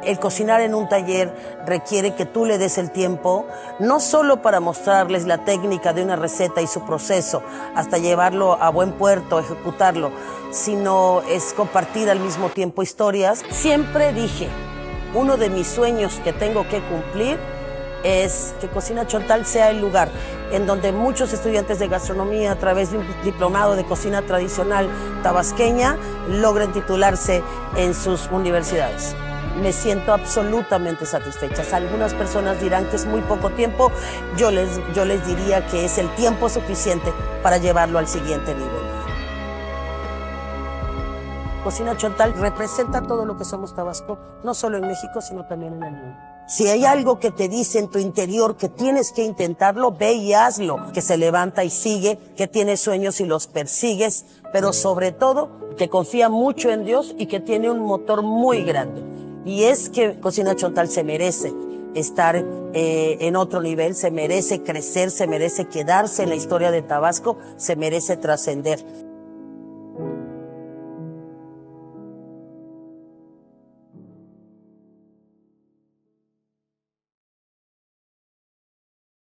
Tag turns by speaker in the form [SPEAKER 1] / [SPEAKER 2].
[SPEAKER 1] El cocinar en un taller requiere que tú le des el tiempo, no solo para mostrarles la técnica de una receta y su proceso, hasta llevarlo a buen puerto, ejecutarlo, sino es compartir al mismo tiempo historias. Siempre dije, uno de mis sueños que tengo que cumplir es que Cocina Chontal sea el lugar en donde muchos estudiantes de gastronomía, a través de un diplomado de cocina tradicional tabasqueña, logren titularse en sus universidades. Me siento absolutamente satisfecha. Algunas personas dirán que es muy poco tiempo, yo les diría que es el tiempo suficiente para llevarlo al siguiente nivel. Cocina Chontal representa todo lo que somos Tabasco, no solo en México, sino también en el mundo. Si hay algo que te dice en tu interior que tienes que intentarlo, ve y hazlo. Que se levanta y sigue, que tiene sueños y los persigues, pero sobre todo que confía mucho en Dios y que tiene un motor muy grande. Y es que Cocina Chontal se merece estar en otro nivel, se merece crecer, se merece quedarse en la historia de Tabasco, se merece trascender.